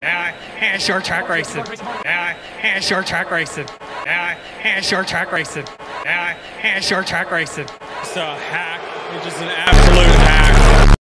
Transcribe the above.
And short track racing. And short track racing. And short track racing. And short track racing. It's a hack. It's just an absolute hack.